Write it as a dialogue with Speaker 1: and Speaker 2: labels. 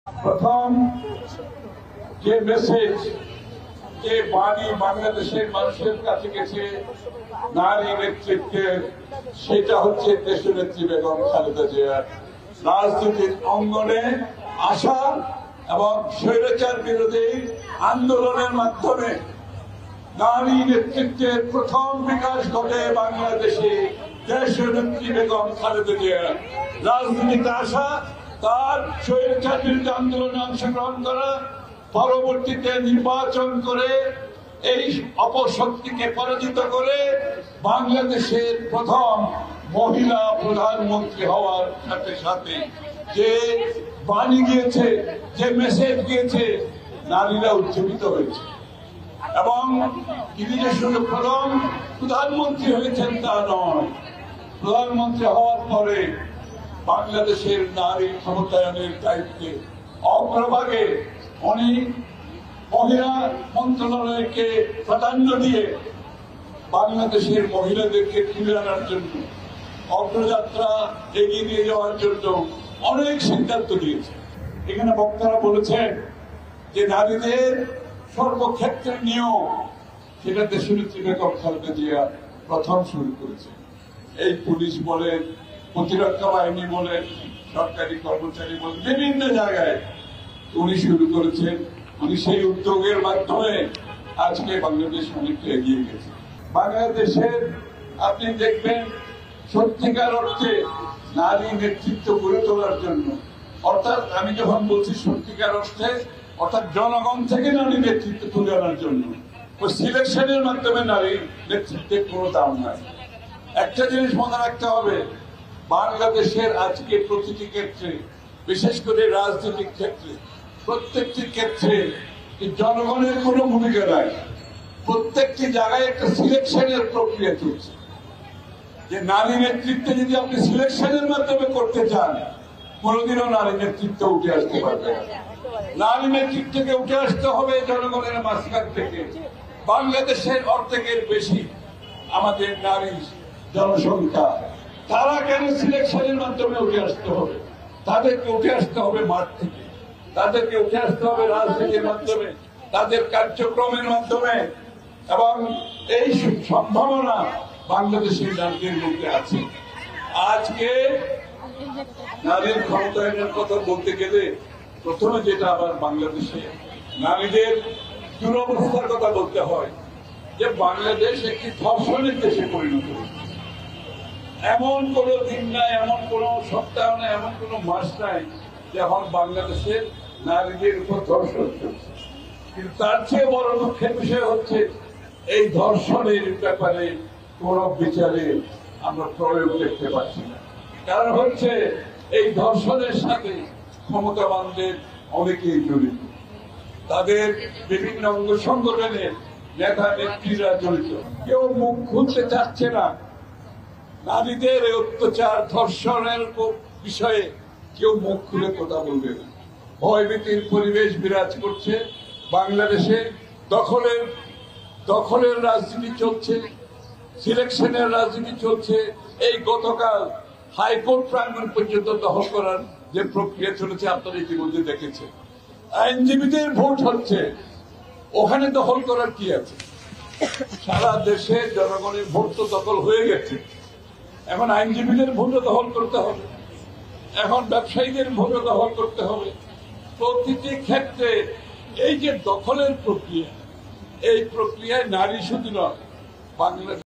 Speaker 1: প্রথম যে মেসেজ, যে বাণী বাংলাদেশের মানুষের কাছে গেছে নারী নেতৃত্বের, সেটা হচ্ছে দেশনেত্রী বেগম খালেদা জিয়ার রাজনীতির অঙ্গনে আসা এবং স্বৈরাচার বিরোধী আন্দোলনের মাধ্যমে নারী নেতৃত্বের প্রথম বিকাশ ঘটে বাংলাদেশে। দেশনেত্রী বেগম খালেদা জিয়ার রাজনীতিতে আসা, তার স্বৈরাচার বিরোধী আন্দোলনে অংশগ্রহণ করা, পরবর্তীতে নির্বাচন করে এই অপশক্তিকে পরাজিত করে বাংলাদেশের প্রথম মহিলা প্রধানমন্ত্রী হওয়ার সাথে সাথে যে বাণী গিয়েছে, যে মেসেজ গিয়েছে, নারীরা উজ্জীবিত হয়েছে। এবং তিনি যে শুধু প্রথম প্রধানমন্ত্রী হয়েছেন তা নয়, প্রধানমন্ত্রী হওয়ার পরে বাংলাদেশের নারী ক্ষমতায়নের দায়িত্বে অগ্রভাগে অনেক মহিলা মন্ত্রণালয়কে প্রাধান্য দিয়ে বাংলাদেশের মহিলাদেরকে তুলে আনার জন্য, অগ্রযাত্রা এগিয়ে নিয়ে যাওয়ার জন্য অনেক সিদ্ধান্ত নিয়েছে। এখানে বক্তারা বলেছেন যে নারীদের সর্বক্ষেত্রে নিয়োগ, সেটা দেশনেত্রী বেগম খালেদা জিয়া প্রথম শুরু করেছে। এই পুলিশ বলেন, প্রতিরক্ষা বাহিনী বলেন, সরকারি কর্মচারী বলেন, বিভিন্ন জায়গায় উনি শুরু করেছেন। উনি সেই উদ্যোগের মাধ্যমে আজকে বাংলাদেশ অনেকটা এগিয়ে গেছে। বাংলাদেশের আপনি দেখবেন সত্যিকার অর্থে নারী নেতৃত্ব গড়ে তোলার জন্য, অর্থাৎ আমি যখন বলছি সত্যিকার অর্থে, অর্থাৎ জনগণ থেকে নারী নেতৃত্ব তুলে আনার জন্য, ওই সিলেকশনের মাধ্যমে নারী নেতৃত্বের কোনো দাম নাই। একটা জিনিস মনে রাখতে হবে, বাংলাদেশের আজকে প্রতিটি ক্ষেত্রে, বিশেষ করে রাজনৈতিক ক্ষেত্রে, প্রত্যেকটি ক্ষেত্রে জনগণের কোনো ভূমিকা নাই। প্রত্যেকটি জায়গায় একটা সিলেকশনের প্রক্রিয়া চলছে, যে নারী নেতৃত্বে যদি আপনি সিলেকশনের মাধ্যমে করতে চান, কোনোদিনও নারী নেতৃত্ব উঠে আসতে পারবে না। নারী নেতৃত্বকে উঠে আসতে হবে জনগণের মাঝখান থেকে। বাংলাদেশের অর্ধেকের বেশি আমাদের নারী জনসংখ্যা, তারা কেন সিলেকশনের মাধ্যমে উঠে আসতে হবে? তাদেরকে উঠে আসতে হবে মাঠ থেকে, তাদেরকে উঠে আসতে হবে রাজনীতির মাধ্যমে, তাদের কার্যক্রমের মাধ্যমে। এবং এই সম্ভাবনা বাংলাদেশের নারীদের মধ্যে আছে। আজকে নারীর ক্ষমতায়নের কথা বলতে গেলে প্রথমে যেটা আবার বাংলাদেশে নারীদের দুরবস্থার কথা বলতে হয়, যে বাংলাদেশ একটি ধর্ষণের দেশে পরিণত হয়েছে। এমন কোন দিন নাই, এমন কোন সপ্তাহ নাই, এমন কোন মাস নাই যখন বাংলাদেশের নারীদের উপর ধর্ষণ চলছে। কিন্তু তার চেয়ে বড় দুঃখের বিষয় হচ্ছে এই ধর্ষণের ব্যাপারে কোন বিচারে আমরা প্রয়োগ দেখতে পাচ্ছি না। কারণ হচ্ছে এই ধর্ষণের সাথে ক্ষমতাবানদের অনেকেই জড়িত, তাদের বিভিন্ন অঙ্গ সংগঠনের নেতা নেত্রীরা জড়িত। কেউ মুখ খুলতে চাচ্ছে না নারীদের এই অত্যাচার ধর্ষণের বিষয়ে, কেউ মুখ খুলে কথা বলবে না। ভয়ভীতির পরিবেশ বিরাজ করছে বাংলাদেশে। দখলের রাজনীতি চলছে, সিলেকশনের রাজনীতি চলছে। এই গতকাল হাইকোর্ট প্রাঙ্গণ পর্যন্ত দখল করার যে প্রক্রিয়া চলেছে আপনারা ইতিমধ্যে দেখেছেন। আইনজীবীদের ভোট হচ্ছে, ওখানে দখল করার কি আছে? সারা দেশে জনগণের ভোট তো দখল হয়ে গেছে, এখন আইনজীবীদের ভোটও দখল করতে হবে, এখন ব্যবসায়ীদের ভোটও দখল করতে হবে। প্রতিটি ক্ষেত্রে এই যে দখলের প্রক্রিয়া, এই প্রক্রিয়ায় নারী শুধু নয়, বাংলাদেশ